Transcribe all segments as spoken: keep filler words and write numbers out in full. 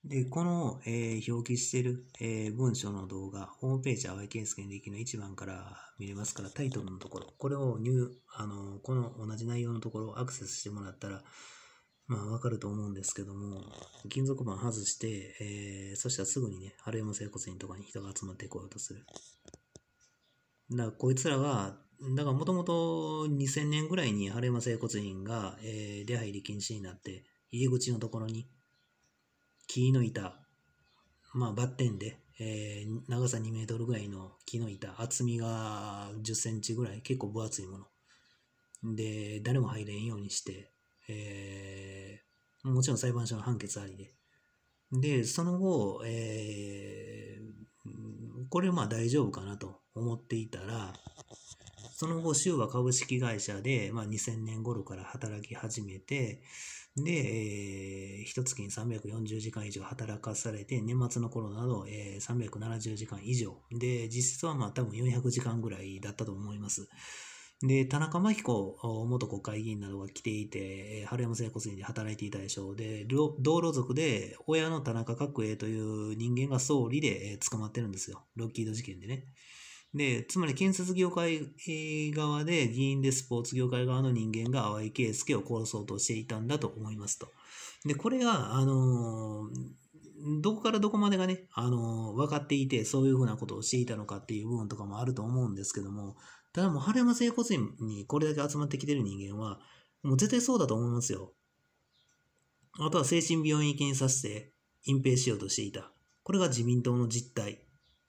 で、この、えー表記している、えー文章の動画、ホームページ、淡井健介の歴のいちばんから見れますから、タイトルのところ、これを入、あの、この同じ内容のところをアクセスしてもらったら、まあ、わかると思うんですけども、金属板外して、えーそしたらすぐにね、春山整骨院とかに人が集まってこようとする。だからこいつらが、だからもともとにせんねんぐらいに春山整骨院が、えー出入り禁止になって、入り口のところに木の板、まあバッテンで、えー長さにメートルぐらいの木の板、厚みがじゅっセンチぐらい、結構分厚いもの。で、誰も入れんようにして、えーもちろん裁判所の判決ありで。で、その後、えーこれまあ大丈夫かなと思っていたら、その後、州は株式会社で、まあ、にせんねん頃から働き始めて、で、えー、一月にさんびゃくよんじゅうじかん以上働かされて、年末の頃など、えー、さんびゃくななじゅうじかん以上。で、実質はまあ多分よんひゃくじかんぐらいだったと思います。で、田中真紀子元国会議員などが来ていて、春山整骨院で働いていたでしょう。で、道路族で、親の田中角栄という人間が総理で捕まってるんですよ。ロッキード事件でね。で、つまり建設業界側で議員でスポーツ業界側の人間が淡井圭介を殺そうとしていたんだと思いますと。で、これが、あのー、どこからどこまでがね、あのー、分かっていて、そういうふうなことをしていたのかっていう部分とかもあると思うんですけども、ただもう、春山整骨院にこれだけ集まってきてる人間は、もう絶対そうだと思いますよ。あとは精神病院行きにさせて隠蔽しようとしていた。これが自民党の実態。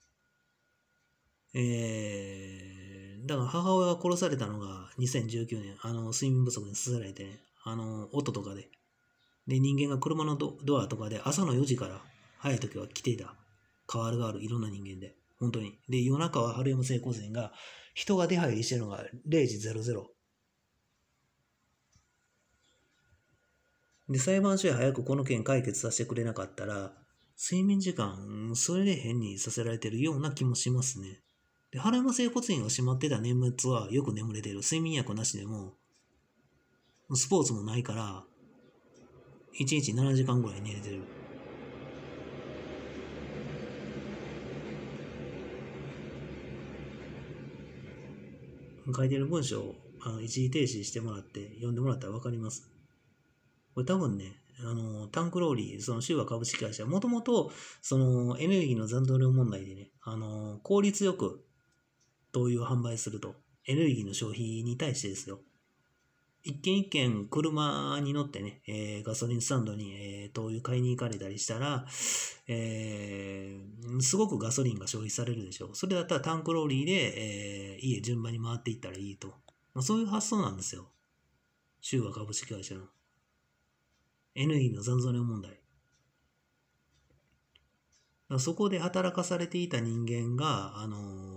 えー、だから母親が殺されたのがにせんじゅうきゅうねん、あの、睡眠不足に刺されてね、あの、音とかで。で、人間が車の ド, ドアとかで朝のよじから早い時は来ていた。変わるがあるいろんな人間で。本当に。で、夜中は春山整骨院が人が出入りしてるのがれいじぜろぜろ。で、裁判所へ早くこの件解決させてくれなかったら、睡眠時間、それで変にさせられてるような気もしますね。で、春山整骨院が閉まってた年末はよく眠れてる。睡眠薬なしでも、スポーツもないから、いちにちななじかんぐらい寝れてる。書いてる文章をあの一時停止してもらって読んでもらったら分かります。これ多分ね、あのタンクローリー、その州和株式会社、もともとそのエネルギーの残存量問題でね、あの効率よく灯油を販売すると、エネルギーの消費に対してですよ。一軒一軒車に乗ってね、えー、ガソリンスタンドに、えー、灯油買いに行かれたりしたら、えー、すごくガソリンが消費されるでしょう。それだったらタンクローリーで、えー、家順番に回っていったらいいと。まあ、そういう発想なんですよ。州和株式会社の。エネルギーの残存量問題。そこで働かされていた人間が、あの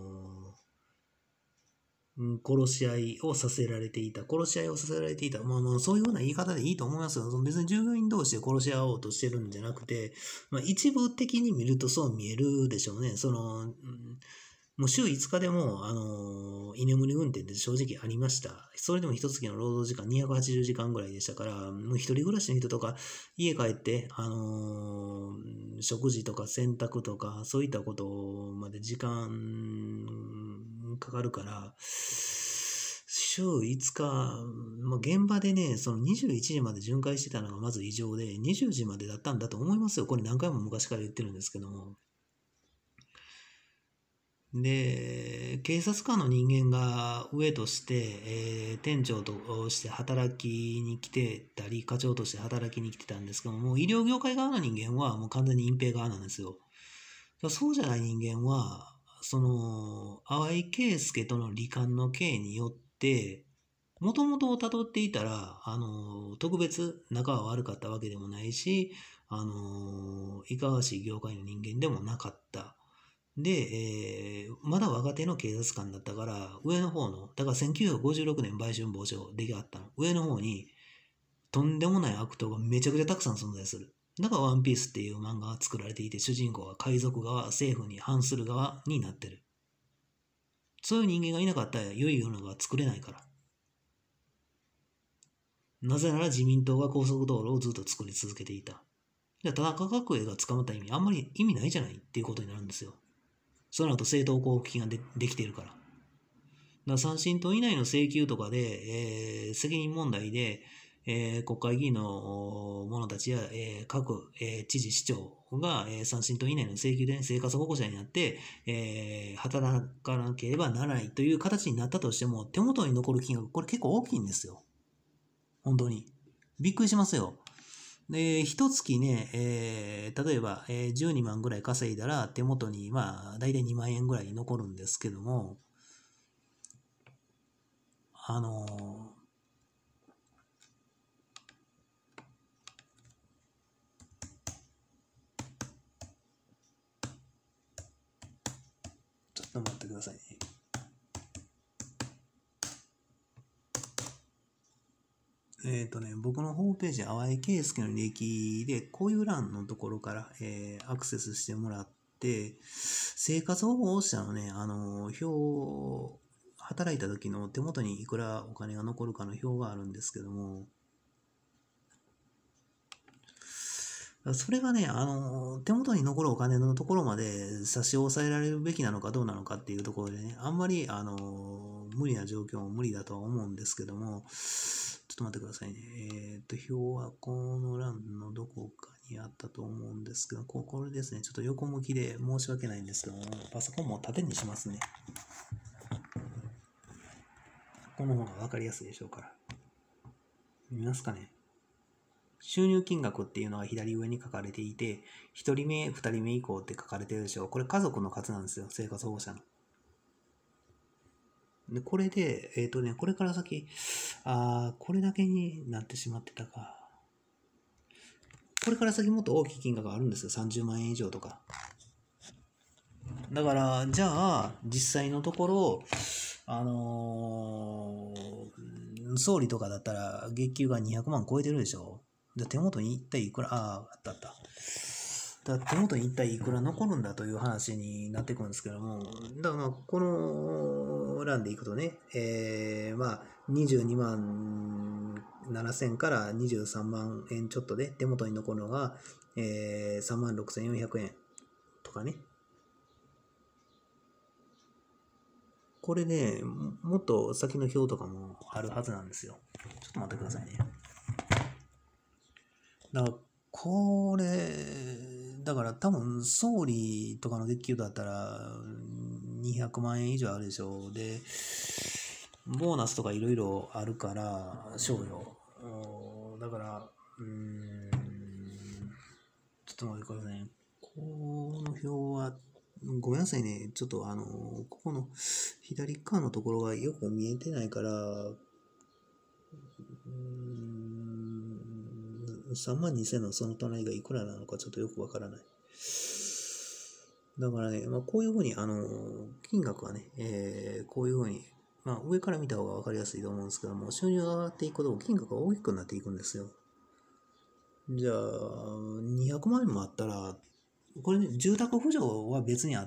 ー、殺し合いをさせられていた。殺し合いをさせられていた。まあまあ、そういうような言い方でいいと思いますよ。別に従業員同士で殺し合おうとしてるんじゃなくて、まあ、一部的に見るとそう見えるでしょうね。その、うんもう週いつかでも、あのー、居眠り運転って正直ありました。それでも一月の労働時間にひゃくはちじゅうじかんぐらいでしたから、もう一人暮らしの人とか、家帰って、あのー、食事とか洗濯とか、そういったことまで時間かかるから、週いつか、まあ、現場でね、そのにじゅういちじまで巡回してたのがまず異常で、にじゅうじまでだったんだと思いますよ。これ何回も昔から言ってるんですけども。で、警察官の人間が上として、えー、店長として働きに来てたり、課長として働きに来てたんですけども、医療業界側の人間はもう完全に隠蔽側なんですよ。そうじゃない人間は、その、淡井圭介との罹患の刑によって、もともとを辿っていたら、あの、特別仲は悪かったわけでもないし、あの、いかがわしい業界の人間でもなかった。で、えー、まだ若手の警察官だったから、上の方の、だからせんきゅうひゃくごじゅうろくねん売春防止法出来上がったの。上の方に、とんでもない悪党がめちゃくちゃたくさん存在する。だからワンピースっていう漫画が作られていて、主人公は海賊側、政府に反する側になってる。そういう人間がいなかったら良い世の中は作れないから。なぜなら自民党が高速道路をずっと作り続けていた。 じゃあ田中角栄が捕まった意味、あんまり意味ないじゃないっていうことになるんですよ。その後正当交付金が で, できているから。だから三審等以内の請求とかで、えー、責任問題で、えー、国会議員の者たちや、えー、各、えー、知事、市長が、えー、三審等以内の請求で、ね、生活保護者になって、えー、働かなければならないという形になったとしても、手元に残る金額、これ結構大きいんですよ。本当に。びっくりしますよ。で、一月ね、えー、例えば、えー、じゅうにまんぐらい稼いだら、手元に、まあ、だいたいにまんえんぐらい残るんですけども、あのー、ちょっと待ってくださいね。えっ、ー、とね、僕のホームページ、淡井圭介の履歴で、こういう欄のところから、えー、アクセスしてもらって、生活保護者のね、あのー、表、働いた時の手元にいくらお金が残るかの表があるんですけども、それがね、あの、手元に残るお金のところまで差し押さえられるべきなのかどうなのかっていうところでね、あんまり、あの、無理な状況も無理だとは思うんですけども、ちょっと待ってくださいね。えっと、表はこの欄のどこかにあったと思うんですけど、ここれですね、ちょっと横向きで申し訳ないんですけども、パソコンも縦にしますね。この方がわかりやすいでしょうから。見ますかね。収入金額っていうのが左上に書かれていて、ひとりめ、ふたりめ以降って書かれてるでしょう。これ家族の数なんですよ、生活保護者の。で、これで、えっ、ー、とね、これから先、あこれだけになってしまってたか。これから先もっと大きい金額があるんですよ、さんじゅうまんえん以上とか。だから、じゃあ、実際のところ、あのー、総理とかだったら月給がにひゃくまん超えてるでしょ。じゃ手元に一体いくら、ああ、あったあった。だ手元に一体いくら残るんだという話になってくるんですけども、だからまあこの欄でいくとね、えー、まあにじゅうにまんななせんからにじゅうさんまんえんちょっとで手元に残るのが、えー、さんまんろくせんよんひゃくえんとかね。これね、もっと先の表とかもあるはずなんですよ。ちょっと待ってくださいね。だから、これ、だから多分総理とかの月給だったらにひゃくまんえん以上あるでしょう。で、ボーナスとかいろいろあるから、賞与。だから、うーん、ちょっと待ってくださいね。この表は、ごめんなさいね。ちょっとあの、ここの左側のところがよく見えてないから、うーん、さんまんにせんのその隣がいくらなのかちょっとよくわからない。だからね、まあ、こういうふうに、あの、金額はね、えー、こういうふうに、まあ、上から見た方がわかりやすいと思うんですけども、収入が上がっていくほど金額が大きくなっていくんですよ。じゃあ、にひゃくまん円もあったら、これね、住宅扶助は別にあって、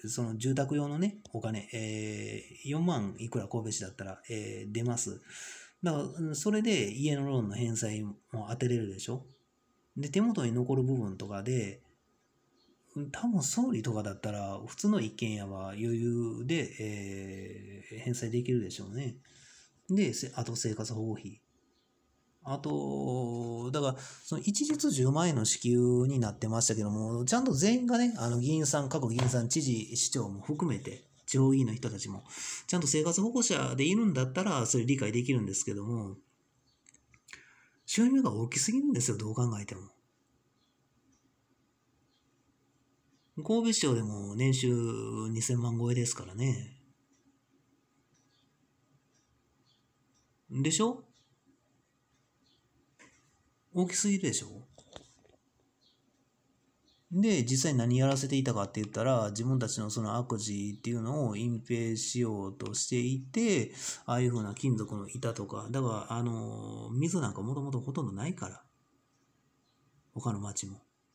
その住宅用のね、お金、えー、よんまんいくら神戸市だったら、えー、出ます。だから、それで家のローンの返済も当てれるでしょ。で、手元に残る部分とかで、多分総理とかだったら、普通の一軒家は余裕で、えー、返済できるでしょうね。で、あと生活保護費。あと、だから、その一律じゅうまんえんの支給になってましたけども、ちゃんと全員がね、あの議員さん、各議員さん、知事、市長も含めて、地方議員の人たちも、ちゃんと生活保護者でいるんだったら、それ理解できるんですけども、収入が大きすぎるんですよ、どう考えても。神戸市長でも年収にせんまん超えですからね。でしょ？大きすぎるでしょ？で、実際何やらせていたかって言ったら、自分たちのその悪事っていうのを隠蔽しようとしていて、ああいう風な金属の板とか、だから、あの、水なんかもともとほとんどないから。他の町も。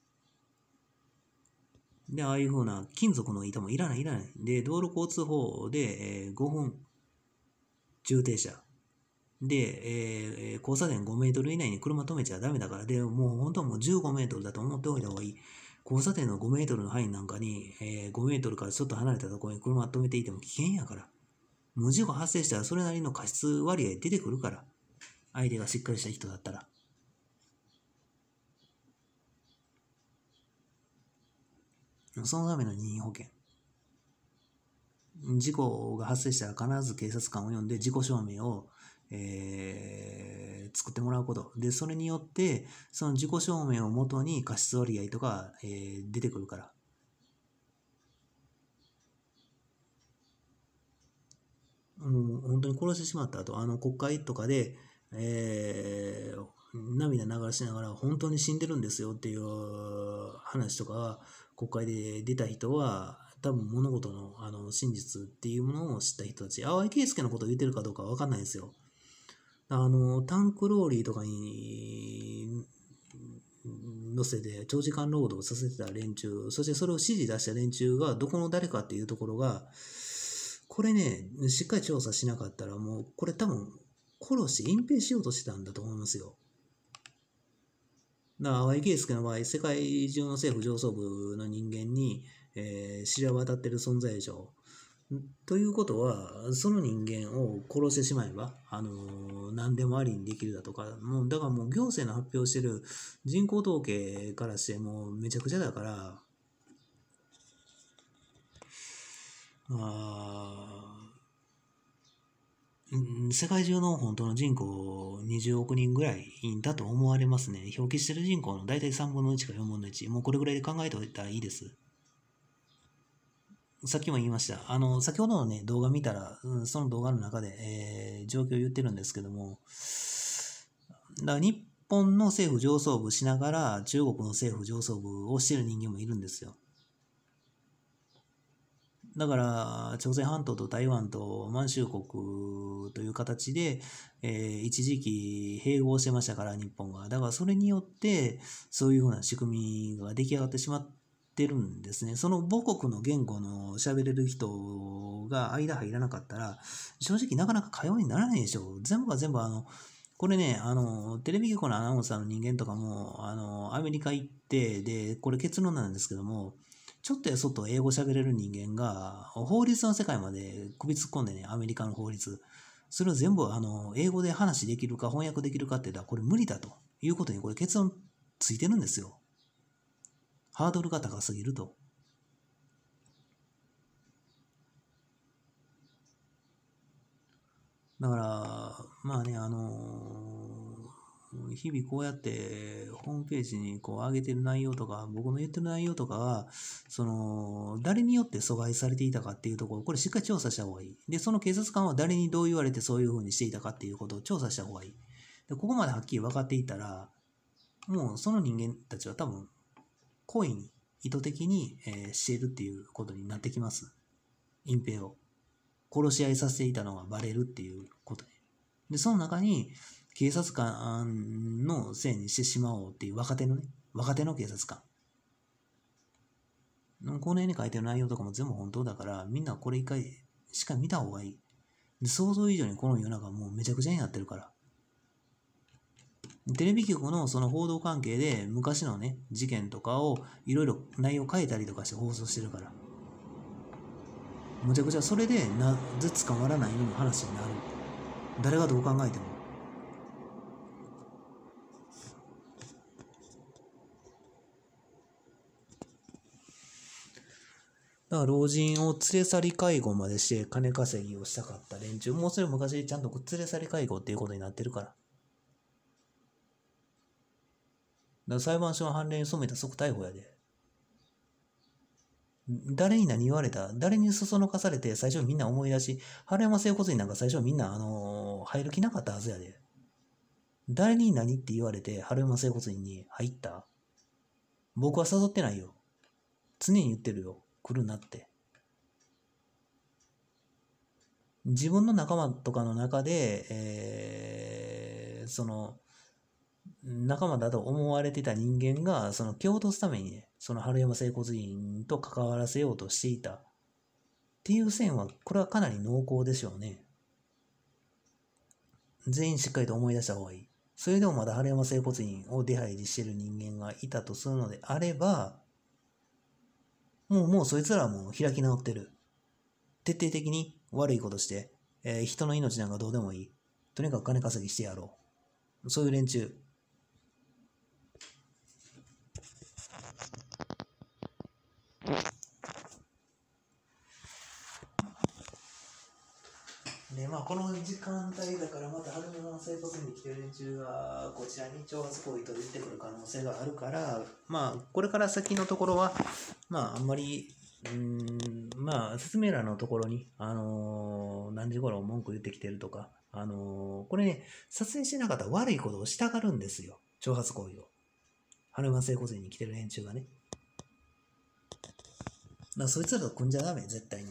で、ああいう風な金属の板もいらないいらない。で、道路交通法で、えー、ごふん、駐停車。 で、えー交差点ごメートル以内に車止めちゃダメだから、で、もう本当はもうじゅうごメートルだと思っておいた方がいい。交差点のごメートルの範囲なんかに、えーごメートルからちょっと離れたところに車止めていても危険やから。無事故発生したらそれなりの過失割合出てくるから。相手がしっかりした人だったら。そのための任意保険。事故が発生したら必ず警察官を呼んで事故証明を、えー作ってもらうこと。で、それによって、その事故証明をもとに過失割合とか、えー出てくるから。もう本当に殺してしまった後、あの国会とかで、えー涙流しながら本当に死んでるんですよっていう話とかが国会で出た人は、多分物事のあの真実っていうものを知った人たち、淡井圭介のことを言ってるかどうかわかんないですよ。あの、タンクローリーとかに乗せて長時間労働させてた連中、そしてそれを指示出した連中がどこの誰かっていうところが、これね、しっかり調査しなかったら、もうこれ多分殺して隠蔽しようとしてたんだと思いますよ。だから淡井圭介の場合、世界中の政府上層部の人間に、えー知れ渡ってる存在でしょう。ということは、その人間を殺してしまえば、あのー何でもありにできるだとか、もうだからもう行政の発表してる人口統計からしてもうめちゃくちゃだから、あうん世界中の本当の人口にじゅうおく人ぐらいだと思われますね。表記してる人口の大体さんぶんのいちかよんぶんのいち。もうこれぐらいで考えておいたらいいです。さっきも言いました。あの、先ほどのね、動画見たら、うん、その動画の中で、えー状況を言ってるんですけども、だから日本の政府上層部しながら中国の政府上層部をしてる人間もいるんですよ。だから、朝鮮半島と台湾と満州国という形で、えー一時期併合してましたから、日本が。だから、それによって、そういうふうな仕組みが出来上がってしまってるんですね。その母国の言語の喋れる人が間入らなかったら、正直なかなか会話にならないでしょう。全部が全部、あの、これね、あの、テレビ局のアナウンサーの人間とかも、あの、アメリカ行って、で、これ結論なんですけども、ちょっとやそっと英語喋れる人間が、法律の世界まで首突っ込んでね、アメリカの法律。それを全部、あの、英語で話できるか翻訳できるかって言ったら、これ無理だということに、これ結論ついてるんですよ。ハードルが高すぎると。だから、まあね、あの日々こうやってホームページにこう上げてる内容とか、僕の言ってる内容とかが、その、誰によって阻害されていたかっていうところ、これしっかり調査した方がいい。で、その警察官は誰にどう言われてそういうふうにしていたかっていうことを調査した方がいい。で、ここまではっきり分かっていたら、もうその人間たちは多分、故意に、意図的に、えーしているっていうことになってきます。隠蔽を。殺し合いさせていたのがバレるっていうことで。で、その中に、警察官のせいにしてしまおうっていう若手のね、若手の警察官。この辺に書いてる内容とかも全部本当だから、みんなこれ一回しっかり見た方がいい。で想像以上にこの世の中もうめちゃくちゃになってるから。テレビ局のその報道関係で昔のね、事件とかをいろいろ内容変えたりとかして放送してるから。むちゃくちゃそれでなぜ捕まらないの話になる。誰がどう考えても。だから老人を連れ去り介護までして金稼ぎをしたかった連中、もうそれ昔ちゃんと連れ去り介護っていうことになってるから。だから裁判所の判例に染めた即逮捕やで。誰に何言われた誰にそそのかされて最初みんな思い出し、春山整骨院なんか最初みんな、あのー入る気なかったはずやで。誰に何って言われて春山整骨院に入った？僕は誘ってないよ。常に言ってるよ。来るなって。自分の仲間とかの中で、えーその、仲間だと思われてた人間が、その蹴落とすためにね、その春山整骨院と関わらせようとしていたっていう線は、これはかなり濃厚でしょうね。 全員しっかりと思い出した方がいい。それでもまだ春山整骨院を出入りしている人間がいたとするのであれば、もうもうそいつらはもう開き直ってる。徹底的に悪いことして、えー人の命なんかどうでもいい。とにかく金稼ぎしてやろう。そういう連中。で、まあ、この時間帯だからまた春山整骨院に来てる連中がこちらに挑発行為と出てくる可能性があるから、まあ、これから先のところは、まあ、あんまり、うーん、まあ、説明欄のところに、あのー何時頃文句言ってきてるとか、あのーこれね、撮影してなかったら悪いことをしたがるんですよ。挑発行為を。春山整骨院に来てる連中がね。だからそいつらと組んじゃダメ、絶対に。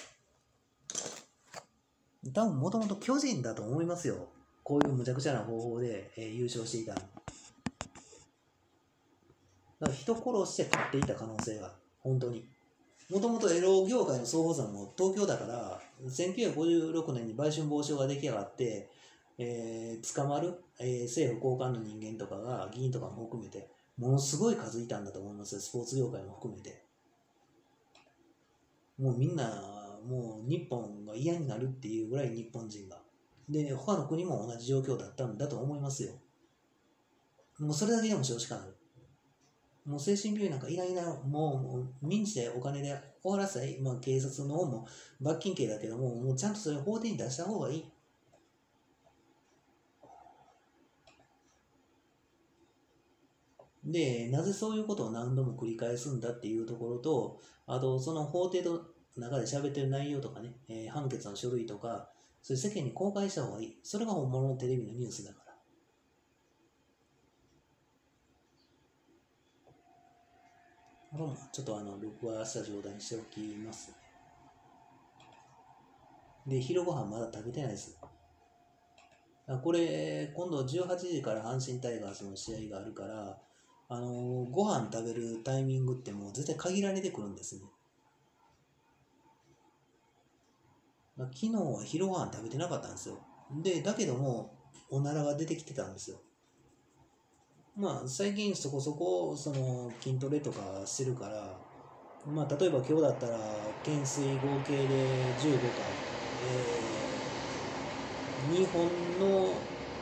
多分もともと巨人だと思いますよ。こういう無茶苦茶な方法で、えー優勝していたの。だから人殺して勝っていた可能性が、本当に。もともとエロ業界の総合山も東京だから、せんきゅうひゃくごじゅうろくねんに売春防止法が出来上がって、えー捕まる、えー政府高官の人間とかが、議員とかも含めて、ものすごい数いたんだと思いますよ。スポーツ業界も含めて。もうみんな、もう日本が嫌になるっていうぐらい日本人が。で、他の国も同じ状況だったんだと思いますよ。もうそれだけでも少子化なる。もう精神病院なんかいらいら、もうもう民事でお金で終わらせたい、まあ、警察の方も罰金刑だけども、もうちゃんとそれを法廷に出した方がいい。で、なぜそういうことを何度も繰り返すんだっていうところと、あと、その法廷の中で喋ってる内容とかね、えー判決の書類とか、そういう世間に公開した方がいい。それが本物のテレビのニュースだから。これもちょっとあの、録画した状態にしておきますね。で、昼ご飯まだ食べてないです。あこれ、今度じゅうはちじから阪神タイガースの試合があるから、あのーご飯食べるタイミングってもう絶対限られてくるんですね。まあ昨日は昼ご飯食べてなかったんですよ。で、だけども、おならが出てきてたんですよ。まあ、最近そこそこ、その、筋トレとかしてるから、まあ、例えば今日だったら、懸垂合計でじゅうごかい、えー、にほんの、あのー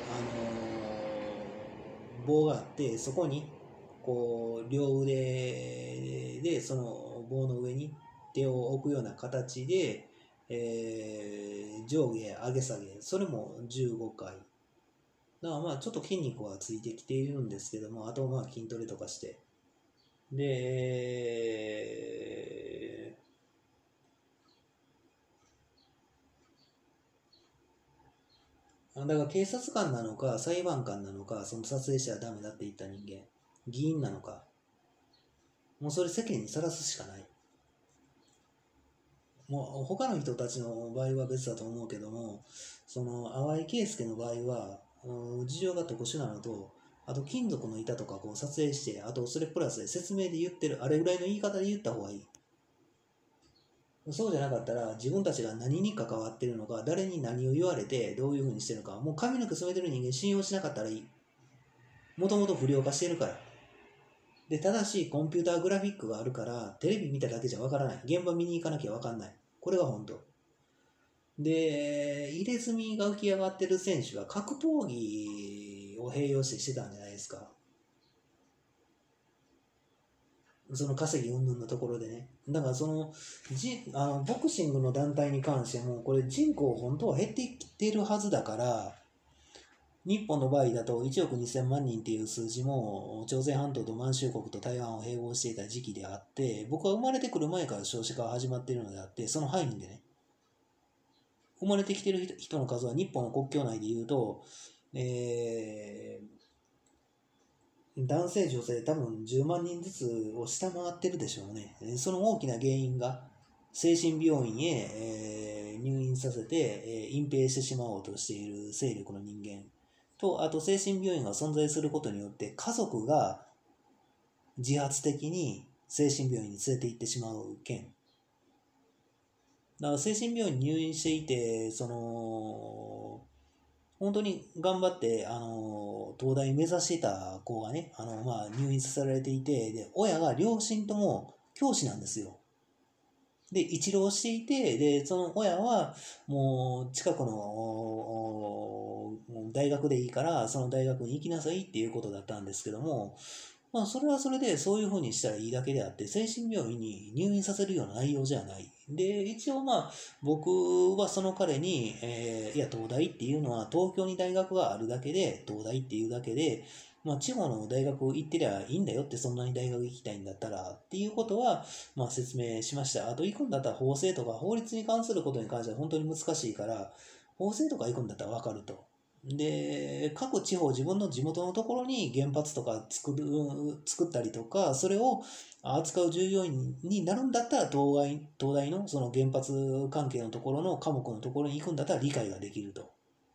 棒があって、そこに、こう、両腕で、その棒の上に手を置くような形で、えー上下上げ下げ、それもじゅうごかい。だからまあちょっと筋肉はついてきているんですけども、あとまあ筋トレとかして。で、だから警察官なのか裁判官なのか、その撮影してはダメだって言った人間、議員なのか、もうそれ世間にさらすしかない。もう他の人たちの場合は別だと思うけども、その淡井圭介の場合は、うん事情が特殊なのと、あと金属の板とかこう撮影して、あとそれプラスで説明で言ってる、あれぐらいの言い方で言った方がいい。そうじゃなかったら自分たちが何に関わってるのか、誰に何を言われてどういうふうにしてるのか、もう髪の毛染めてる人間信用しなかったらいい。もともと不良化してるから。で、ただしコンピューターグラフィックがあるから、テレビ見ただけじゃわからない。現場見に行かなきゃわかんない。これが本当。で、入れ墨が浮き上がってる選手は格闘技を併用してしてたんじゃないですか。その稼ぎ云々のところでね。だからその、じあのボクシングの団体に関しても、これ人口本当は減ってきてるはずだから、日本の場合だといちおくにせんまん人っていう数字も朝鮮半島と満州国と台湾を併合していた時期であって、僕は生まれてくる前から少子化は始まっているのであって、その範囲でね、生まれてきてる人の数は日本の国境内でいうと、えー、男性女性多分じゅうまん人ずつを下回ってるでしょうね。その大きな原因が精神病院へ、えー入院させて、えー隠蔽してしまおうとしている勢力の人間と、あと精神病院が存在することによって家族が自発的に精神病院に連れて行ってしまう件。だから精神病院に入院していて、その本当に頑張って、あの、東大目指していた子がね、あの、まあ、入院させられていて、で、親が両親とも教師なんですよ。で、一浪していて、で、その親は、もう、近くのおお大学でいいから、その大学に行きなさいっていうことだったんですけども、まあ、それはそれでそういうふうにしたらいいだけであって、精神病院に入院させるような内容じゃない。で、一応まあ、僕はその彼に、えーいや、東大っていうのは東京に大学があるだけで、東大っていうだけで、まあ、地方の大学行ってりゃいいんだよって、そんなに大学行きたいんだったらっていうことは、まあ、説明しました。あと、行くんだったら法制とか法律に関することに関しては本当に難しいから、法制とか行くんだったら分かると。で、各地方、自分の地元のところに原発とか作る、作ったりとか、それを扱う従業員になるんだったら、東大、東大のその原発関係のところの科目のところに行くんだったら理解ができると。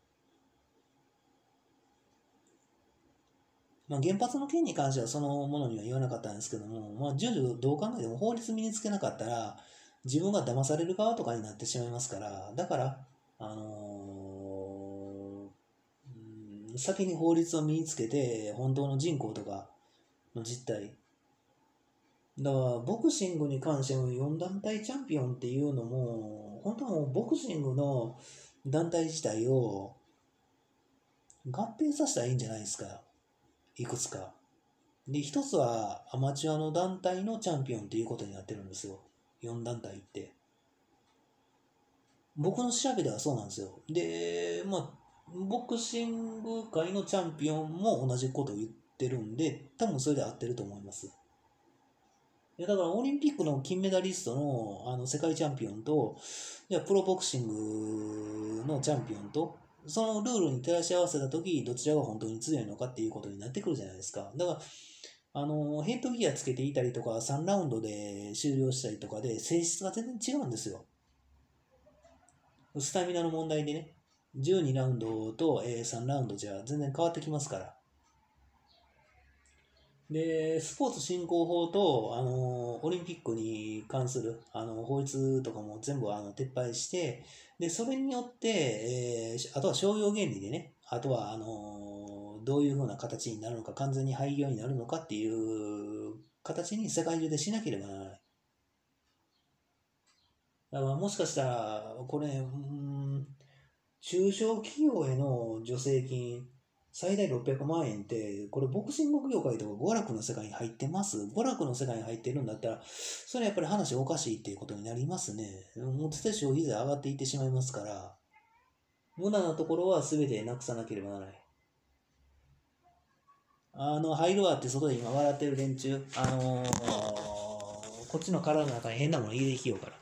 まあ、原発の件に関してはそのものには言わなかったんですけども、まあ、順序どう考えても法律身につけなかったら、自分が騙される側とかになってしまいますから、だから、あのー先に法律を身につけて、本当の人口とかの実態。だから、ボクシングに関してもよん団体チャンピオンっていうのも、本当はもうボクシングの団体自体を合併させたらいいんじゃないですか。いくつか。で、一つはアマチュアの団体のチャンピオンっていうことになってるんですよ。よん団体って。僕の調べではそうなんですよ。で、まあ、ボクシング界のチャンピオンも同じことを言ってるんで、多分それで合ってると思います。いやだからオリンピックの金メダリストの、あの世界チャンピオンと、いやプロボクシングのチャンピオンと、そのルールに照らし合わせたとき、どちらが本当に強いのかっていうことになってくるじゃないですか。だから、あの、ヘッドギアつけていたりとか、さんラウンドで終了したりとかで、性質が全然違うんですよ。スタミナの問題でね、じゅうにラウンドと、えーさんラウンドじゃ全然変わってきますから。で、スポーツ振興法と、あの、オリンピックに関する、あの、法律とかも全部、あの、撤廃して、で、それによって、えーあとは商用原理でね、あとは、あの、どういうふうな形になるのか、完全に廃業になるのかっていう形に世界中でしなければならない。だからもしかしたら、これ、うん、中小企業への助成金、最大ろっぴゃくまん円って、これボクシング業界とか娯楽の世界に入ってます。娯楽の世界に入ってるんだったら、それはやっぱり話おかしいっていうことになりますね。もう絶対消費税上がっていってしまいますから、無駄なところは全てなくさなければならない。あの、入るわって外で今笑ってる連中、あのーこっちの体の中に変なもの入れてきようから。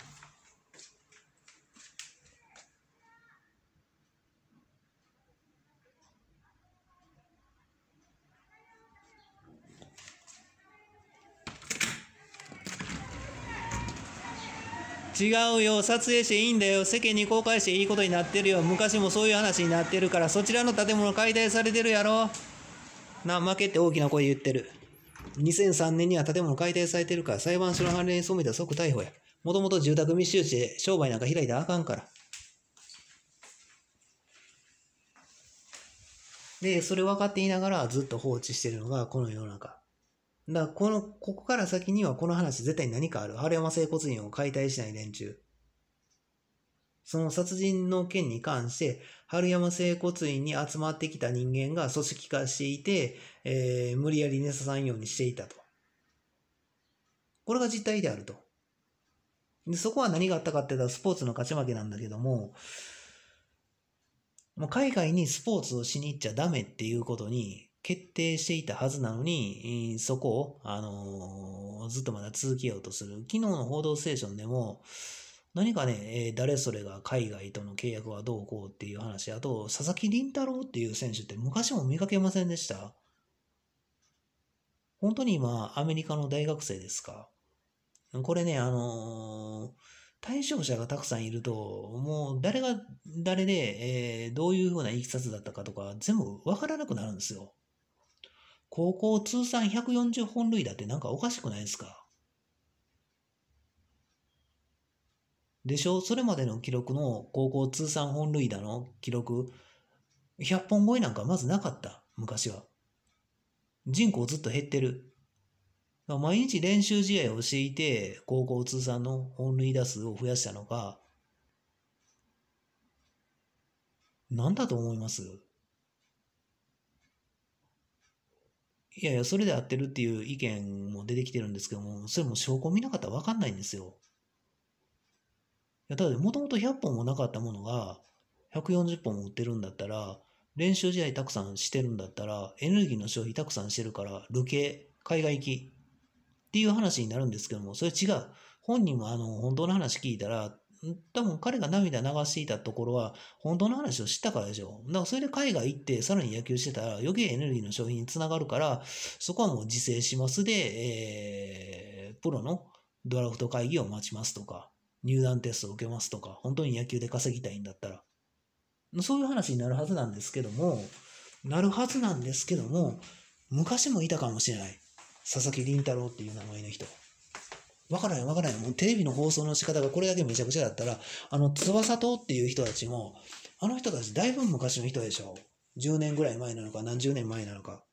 違うよ、撮影していいんだよ、世間に公開していいことになってるよ、昔もそういう話になってるから、そちらの建物解体されてるやろ。な、負けって大きな声で言ってる。にせんさんねんには建物解体されてるから、裁判所の判例に背いた即逮捕や。もともと住宅密集地で商売なんか開いたらあかんから。で、それ分かっていながらずっと放置してるのがこの世の中。だからこの、ここから先にはこの話絶対に何かある。春山整骨院を解体しない連中。その殺人の件に関して、春山整骨院に集まってきた人間が組織化していて、えー、無理やり寝ささんようにしていたと。これが実態であると。でそこは何があったかって言ったらスポーツの勝ち負けなんだけども、もう海外にスポーツをしに行っちゃダメっていうことに決定していたはずなのに、そこを、あのーずっとまだ続けようとする。昨日の報道ステーションでも、何かね、えー誰それが海外との契約はどうこうっていう話、あと、佐々木麟太郎っていう選手って昔も見かけませんでした？本当に今、アメリカの大学生ですか？これね、あのー対象者がたくさんいると、もう誰が誰で、えーどういうふうな経緯だったかとか、全部わからなくなるんですよ。高校通算ひゃくよんじゅっぽん塁打ってなんかおかしくないですか？でしょ？それまでの記録の高校通算本塁打の記録、 ひゃっぽん超えなんかまずなかった、昔は。人口ずっと減ってる。毎日練習試合をしていて、高校通算の本塁打数を増やしたのが、何だと思います？いやいや、それで合ってるっていう意見も出てきてるんですけども、それも証拠見なかったら分かんないんですよ。いや、だってもともとひゃっぽんもなかったものが、ひゃくよんじゅっぽんも売ってるんだったら、練習試合たくさんしてるんだったら、エネルギーの消費たくさんしてるから、流刑、海外行きっていう話になるんですけども、それ違う。本人もあの、本当の話聞いたら、多分彼が涙流していたところは、本当の話を知ったからでしょ。だからそれで海外行って、さらに野球してたら、余計エネルギーの消費につながるから、そこはもう自制しますで、えー、プロのドラフト会議を待ちますとか、入団テストを受けますとか、本当に野球で稼ぎたいんだったら。そういう話になるはずなんですけども、なるはずなんですけども、昔もいたかもしれない。佐々木麟太郎っていう名前の人。わからないわからない。もうテレビの放送の仕方がこれだけめちゃくちゃだったら、あの、翼党っていう人たちも、あの人たちだいぶ昔の人でしょ。じゅうねんぐらい前なのか、何十年前なのか。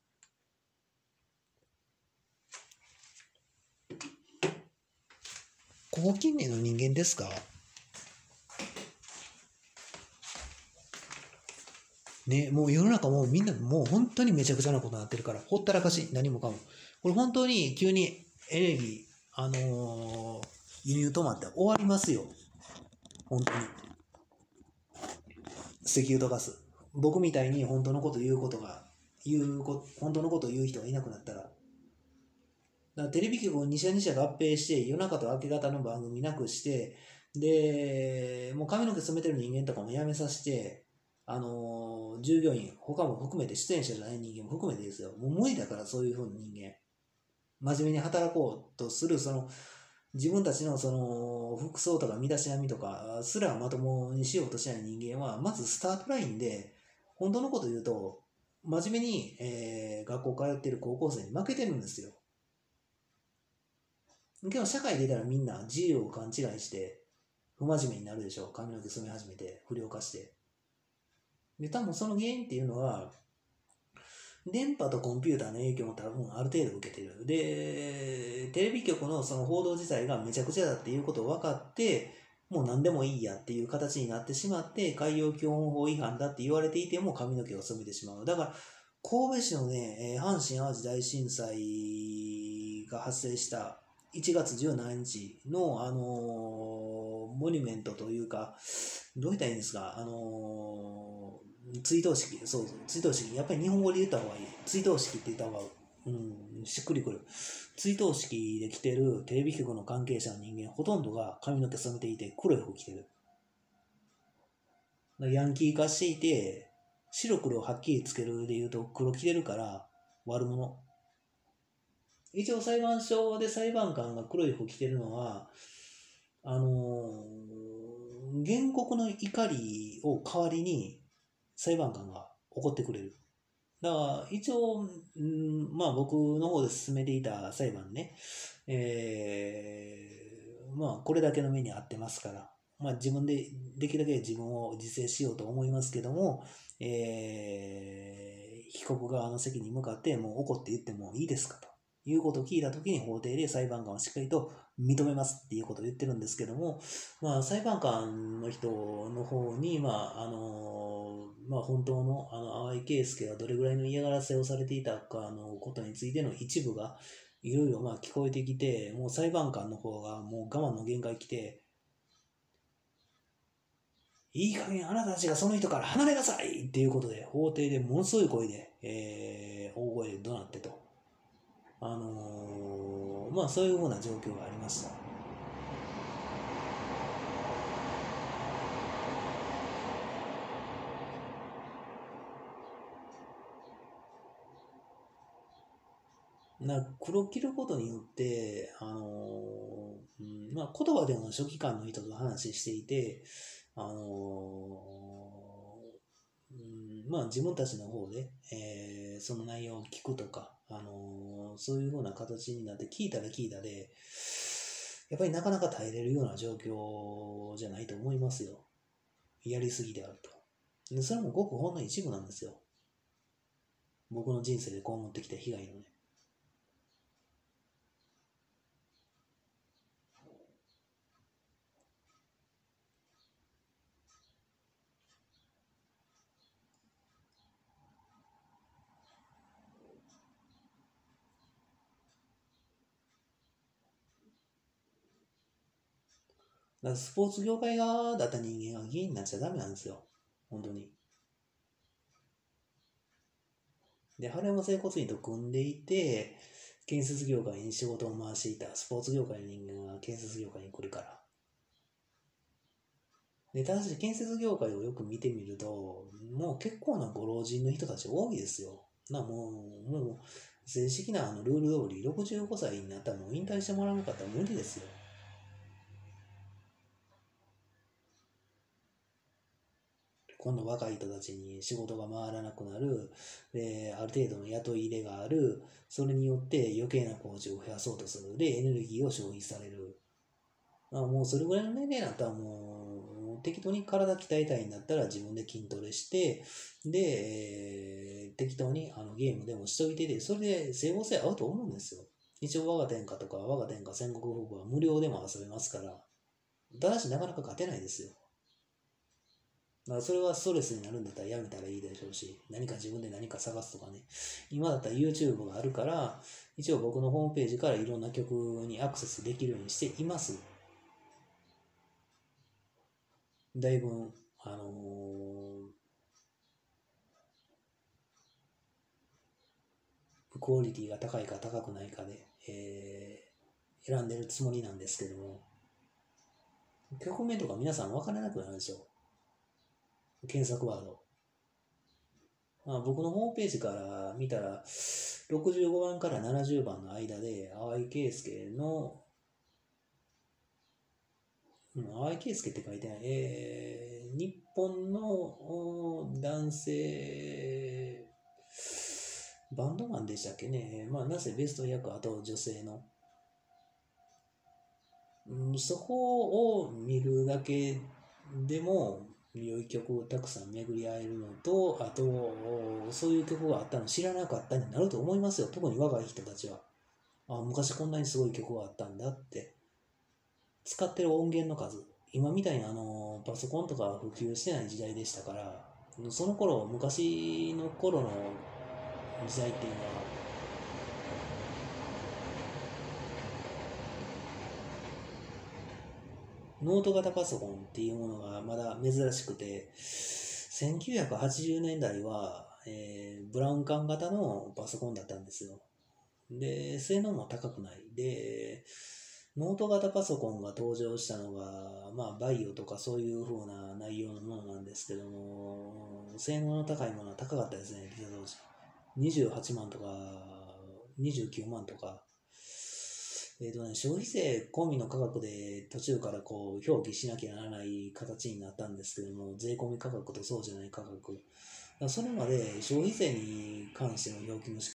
ここ近年の人間ですか？ね、もう世の中もうみんなもう本当にめちゃくちゃなことになってるから、ほったらかし、何もかも。これ本当に急にエネルギー、あのー輸入止まって終わりますよ。本当に。石油とガス。僕みたいに本当のこと言うことが、言うこ、本当のことを言う人がいなくなったら、だからテレビ局をに社に社合併して、夜中と明け方の番組なくして、で、もう髪の毛染めてる人間とかも辞めさせて、あのー従業員、他も含めて、出演者じゃない人間も含めてですよ。もう無理だから、そういう風な人間。真面目に働こうとする、その、自分たちのその服装とか身だしなみとかすらまともにしようとしない人間は、まずスタートラインで、本当のこと言うと、真面目に、えー学校通ってる高校生に負けてるんですよ。けど社会出たらみんな自由を勘違いして、不真面目になるでしょう。髪の毛染め始めて、不良化して。で、多分その原因っていうのは、電波とコンピューターの影響も多分ある程度受けてる。で、テレビ局のその報道自体がめちゃくちゃだっていうことを分かって、もう何でもいいやっていう形になってしまって、海洋基本法違反だって言われていても髪の毛を染めてしまう。だから、神戸市のね、阪神・淡路大震災が発生したいちがつじゅうしちにちの、あのーモニュメントというか、どう言ったらいいんですか、あのー追悼式、そうそう、追悼式、やっぱり日本語で言った方がいい。追悼式って言った方が、うん、しっくりくる。追悼式で来てるテレビ局の関係者の人間、ほとんどが髪の毛染めていて、黒い服着てる。ヤンキー化していて、白黒はっきりつけるで言うと黒着てるから悪者。一応裁判所で裁判官が黒い服着てるのは、あのー原告の怒りを代わりに裁判官が怒ってくれる。だから一応、うん、まあ僕の方で進めていた裁判ね、えー、まあこれだけの目に遭ってますから、まあ自分でできるだけ自分を自制しようと思いますけども、えー、被告側の席に向かってもう怒って言ってもいいですかということを聞いたときに法廷で裁判官はしっかりと認めますっていうことを言ってるんですけども、まあ裁判官の人の方に、まああの、まあ本当のあの淡井圭介がどれぐらいの嫌がらせをされていたかのことについての一部がいろいろまあ聞こえてきて、もう裁判官の方がもう我慢の限界来て、いい加減あなたたちがその人から離れなさいっていうことで、法廷でものすごい声で、えー、大声で怒鳴ってと。あのーまあそういうふうな状況がありました。な黒着ることによって、あのーうんまあ、言葉でも書記官の人と話していて、あのーうんまあ、自分たちの方で、えーその内容を聞くとか、あのーそういうふうな形になって聞いたら聞いたで、やっぱりなかなか耐えれるような状況じゃないと思いますよ。やりすぎであると。 でそれもごくほんの一部なんですよ。僕の人生で被ってきた被害のね。だからスポーツ業界側だった人間は議員になっちゃダメなんですよ。本当に。で、春山整骨院と組んでいて、建設業界に仕事を回していたスポーツ業界の人間が建設業界に来るから。で、ただし建設業界をよく見てみると、もう結構なご老人の人たち多いですよ。な、もう、もう、正式なあのルール通りろくじゅうごさいになったらもう引退してもらわなかったら無理ですよ。今度若い人たちに仕事が回らなくなる、である程度の雇い入れがある、それによって余計な工事を増やそうとする、でエネルギーを消費される。あもうそれぐらいの年齢になったらもう適当に体鍛えたいんだったら自分で筋トレして、で、えー適当にあのゲームでもしといてで、それで整合性合うと思うんですよ。一応我が天下とか我が天下戦国風部は無料でも遊べますから、ただしなかなか勝てないですよ。だからそれはストレスになるんだったらやめたらいいでしょうし、何か自分で何か探すとかね。今だったら YouTube があるから、一応僕のホームページからいろんな曲にアクセスできるようにしています。だいぶ、あのークオリティが高いか高くないかで、えー選んでるつもりなんですけども、曲名とか皆さん分からなくなるでしょ。検索ワード。まあ、僕のホームページから見たら、ろくじゅうごばんからななじゅうばんの間で、淡井圭介の、うん、淡井圭介って書いてない、えー、日本の男性、バンドマンでしたっけね。まあ、なぜベスト役、あと女性の。うん、そこを見るだけでも、良い曲をたくさん巡り合えるのと、あと、そういう曲があったの知らなかったになると思いますよ。特に若い人たちは。あ、昔こんなにすごい曲があったんだって。使ってる音源の数。今みたいにあの、パソコンとか普及してない時代でしたから、その頃、昔の頃の時代っていうのは、ノート型パソコンっていうものがまだ珍しくて、せんきゅうひゃくはちじゅうねんだいは、えーブラウン管型のパソコンだったんですよ。で、性能も高くない。で、ノート型パソコンが登場したのが、まあ、バイオとかそういう風な内容のものなんですけども、性能の高いものは高かったですね、ビザ当時。にじゅうはちまんとか、にじゅうきゅうまんとか、えっ、とね、消費税込みの価格で途中からこう表記しなきゃならない形になったんですけども、税込み価格とそうじゃない価格。それまで消費税に関しての表記の仕